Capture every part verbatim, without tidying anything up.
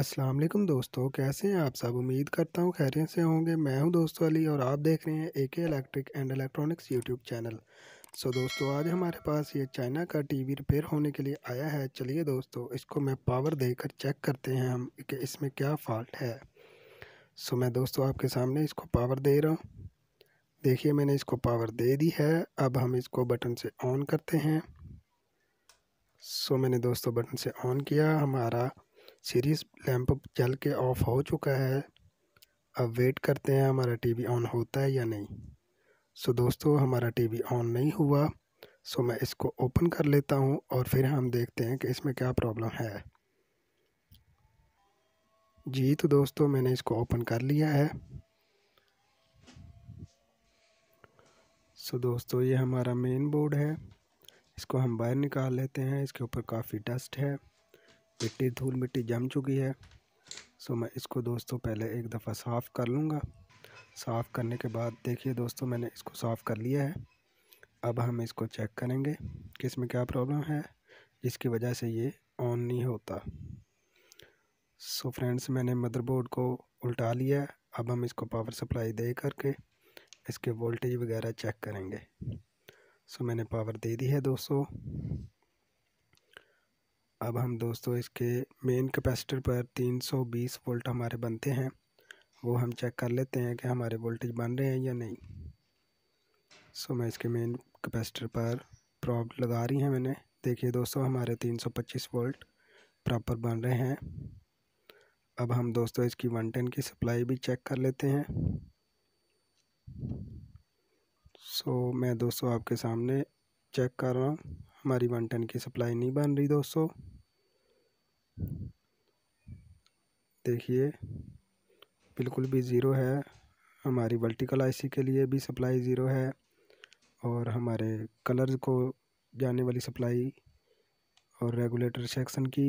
अस्सलाम वालेकुम दोस्तों, कैसे हैं आप सब। उम्मीद करता हूँ खैरियत से होंगे। मैं हूं दोस्तों अली और आप देख रहे हैं AK electric and electronics YouTube channel. So दोस्तों, आज हमारे पास ये चाइना का टीवी रिपेयर होने के लिए आया है। चलिए दोस्तों, इसको मैं पावर देकर चेक करते हैं हम कि इसमें क्या फॉल्ट है। सो मैं दोस्तों आपके सामने इसको पावर दे रहा हूँ। देखिए, मैंने इसको पावर दे दी है। अब हम इसको बटन से ऑन करते हैं। सो मैंने दोस्तों बटन से ऑन किया, हमारा सीरीज लैंप जल के ऑफ हो चुका है। अब वेट करते हैं हमारा टीवी ऑन होता है या नहीं। सो दोस्तों, हमारा टीवी ऑन नहीं हुआ। सो मैं इसको ओपन कर लेता हूं और फिर हम देखते हैं कि इसमें क्या प्रॉब्लम है। जी तो दोस्तों, मैंने इसको ओपन कर लिया है। सो दोस्तों, ये हमारा मेन बोर्ड है। इसको हम बाहर निकाल लेते हैं। इसके ऊपर काफ़ी डस्ट है, मिट्टी धूल मिट्टी जम चुकी है। सो मैं इसको दोस्तों पहले एक दफ़ा साफ़ कर लूँगा। साफ़ करने के बाद देखिए दोस्तों, मैंने इसको साफ़ कर लिया है। अब हम इसको चेक करेंगे कि इसमें क्या प्रॉब्लम है जिसकी वजह से ये ऑन नहीं होता। सो फ्रेंड्स, मैंने मदरबोर्ड को उल्टा लिया है। अब हम इसको पावर सप्लाई दे करके इसके वोल्टेज वगैरह चेक करेंगे। सो मैंने पावर दे दी है दोस्तों। अब हम दोस्तों इसके मेन कैपेसिटर पर तीन सौ बीस वोल्ट हमारे बनते हैं, वो हम चेक कर लेते हैं कि हमारे वोल्टेज बन रहे हैं या नहीं। सो मैं इसके मेन कैपेसिटर पर प्रॉब लगा रही हैं मैंने। देखिए दोस्तों, हमारे तीन सौ पच्चीस वोल्ट प्रॉपर बन रहे हैं। अब हम दोस्तों इसकी वन टेन की सप्लाई भी चेक कर लेते हैं। सो मैं दोस्तों आपके सामने चेक कर रहा हूँ, हमारी वन टेन की सप्लाई नहीं बन रही दोस्तों। देखिए, बिल्कुल भी ज़ीरो है। हमारी वर्टिकल आईसी के लिए भी सप्लाई ज़ीरो है और हमारे कलर्स को जाने वाली सप्लाई और रेगुलेटर सेक्शन की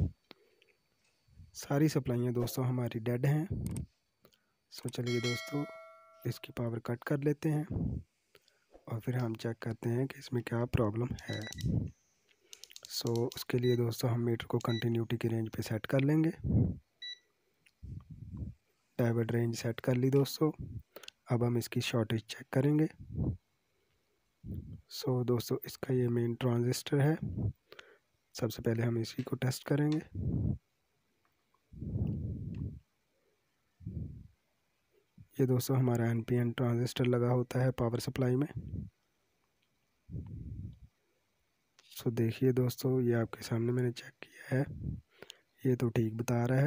सारी सप्लाइयाँ दोस्तों हमारी डेड हैं। सो चलिए दोस्तों, इसकी पावर कट कर लेते हैं और फिर हम चेक करते हैं कि इसमें क्या प्रॉब्लम है। सो उसके लिए दोस्तों हम मीटर को कंटिन्यूटी की रेंज पे सेट कर लेंगे। डायोड रेंज सेट कर ली दोस्तों। अब हम इसकी शॉर्टेज चेक करेंगे। सो दोस्तों, इसका ये मेन ट्रांजिस्टर है। सबसे पहले हम इसी को टेस्ट करेंगे। ये दोस्तों हमारा एन पी एन ट्रांजिस्टर लगा होता है पावर सप्लाई में। सो देखिए दोस्तों, ये आपके सामने मैंने चेक किया है, ये तो ठीक बता रहा है।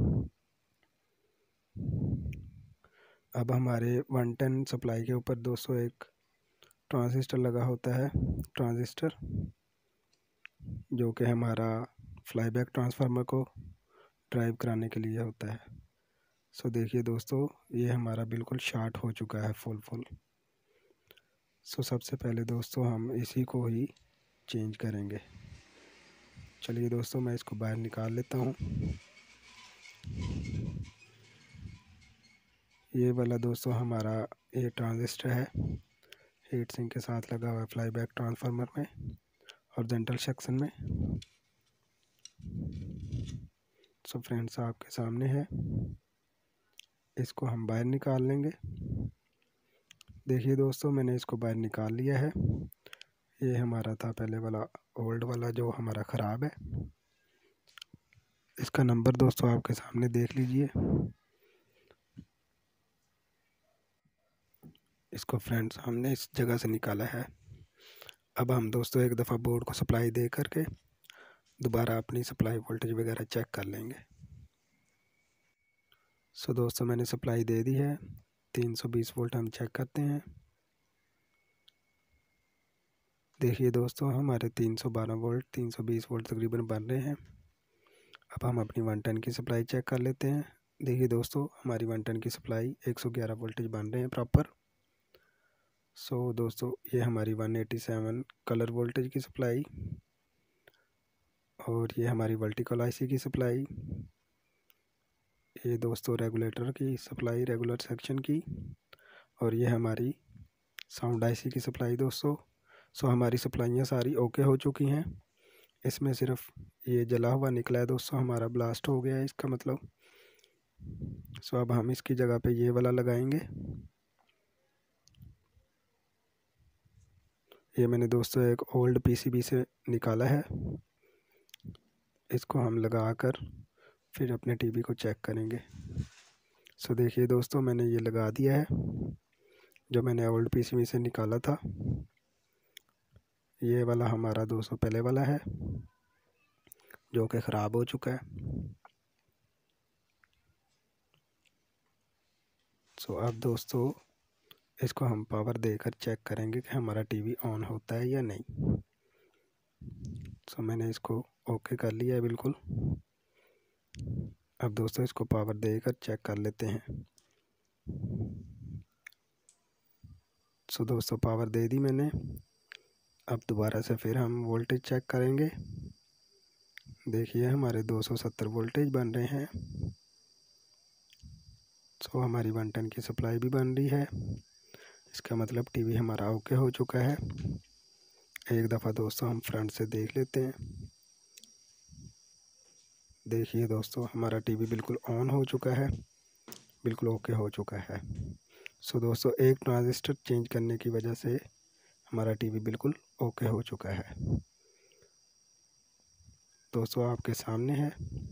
अब हमारे वन टेन सप्लाई के ऊपर दोस्तों एक ट्रांजिस्टर लगा होता है, ट्रांजिस्टर जो कि हमारा फ्लाईबैक ट्रांसफार्मर को ड्राइव कराने के लिए होता है। सो देखिए दोस्तों, ये हमारा बिल्कुल शॉर्ट हो चुका है फुल फुल। सो सबसे पहले दोस्तों हम इसी को ही चेंज करेंगे। चलिए दोस्तों, मैं इसको बाहर निकाल लेता हूँ। ये वाला दोस्तों हमारा ये ट्रांजिस्टर है, हीट सिंक के साथ लगा हुआ है फ्लाईबैक ट्रांसफार्मर में और जेंटल सेक्शन में। सो फ्रेंड्स, आपके सामने है, इसको हम बाहर निकाल लेंगे। देखिए दोस्तों, मैंने इसको बाहर निकाल लिया है। ये हमारा था पहले वाला ओल्ड वाला जो हमारा ख़राब है। इसका नंबर दोस्तों आपके सामने देख लीजिए। इसको फ्रेंड्स हमने इस जगह से निकाला है। अब हम दोस्तों एक दफ़ा बोर्ड को सप्लाई दे करके दोबारा अपनी सप्लाई वोल्टेज वगैरह चेक कर लेंगे। सो दोस्तों, मैंने सप्लाई दे दी है, तीन सौ बीस वोल्ट हम चेक करते हैं। देखिए दोस्तों, हमारे तीन सौ बारह वोल्ट तीन सौ बीस वोल्ट तकरीबन बन रहे हैं। अब हम अपनी वन टेन की सप्लाई चेक कर लेते हैं। देखिए दोस्तों, हमारी वन टेन की सप्लाई एक सौ ग्यारह वोल्टेज बन रहे हैं प्रॉपर। सो दोस्तों, ये हमारी one eighty seven colour voltage की सप्लाई और ये हमारी वर्टिकल आईसी की सप्लाई, ये दोस्तों रेगुलेटर की सप्लाई रेगुलर सेक्शन की, और ये हमारी साउंड आईसी की सप्लाई दोस्तों। सो हमारी सप्लाइयाँ सारी ओके हो चुकी हैं। इसमें सिर्फ ये जला हुआ निकला है दोस्तों, हमारा ब्लास्ट हो गया है इसका मतलब। सो अब हम इसकी जगह पे ये वाला लगाएंगे। ये मैंने दोस्तों एक ओल्ड पीसीबी से निकाला है, इसको हम लगा कर फिर अपने टीवी को चेक करेंगे। सो देखिए दोस्तों, मैंने ये लगा दिया है जो मैंने ओल्ड पीसीबी से निकाला था। ये वाला हमारा दोस्तों पहले वाला है जो कि ख़राब हो चुका है। सो अब दोस्तों इसको हम पावर देकर चेक करेंगे कि हमारा टीवी ऑन होता है या नहीं। सो मैंने इसको ओके कर लिया है बिल्कुल। अब दोस्तों इसको पावर देकर चेक कर लेते हैं। सो दोस्तों पावर दे दी मैंने। अब दोबारा से फिर हम वोल्टेज चेक करेंगे। देखिए हमारे दो सौ सत्तर वोल्टेज बन रहे हैं। सो हमारी वन टेन की सप्लाई भी बन रही है, इसका मतलब टीवी हमारा ओके हो चुका है। एक दफ़ा दोस्तों हम फ्रंट से देख लेते हैं। देखिए दोस्तों हमारा टीवी बिल्कुल ऑन हो चुका है, बिल्कुल ओके हो चुका है। सो दोस्तों एक ट्रांजिस्टर चेंज करने की वजह से हमारा टीवी बिल्कुल ओके हो चुका है। दोस्तों आपके सामने है।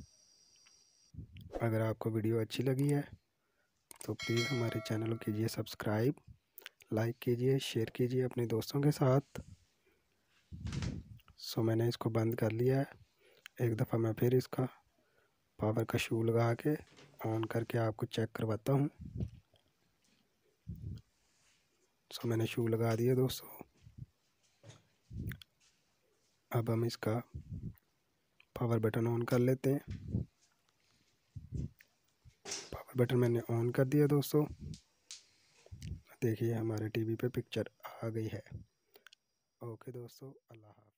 अगर आपको वीडियो अच्छी लगी है तो प्लीज़ हमारे चैनल को कीजिए सब्सक्राइब, लाइक कीजिए, शेयर कीजिए अपने दोस्तों के साथ। सो मैंने इसको बंद कर लिया है। एक दफ़ा मैं फिर इसका पावर का शू लगा के ऑन करके आपको चेक करवाता हूँ। सो मैंने शू लगा दिया दोस्तों। अब हम इसका पावर बटन ऑन कर लेते हैं। पावर बटन मैंने ऑन कर दिया दोस्तों। देखिए हमारे टीवी पे पिक्चर आ गई है। ओके दोस्तों, अल्लाह हाफ़िज़।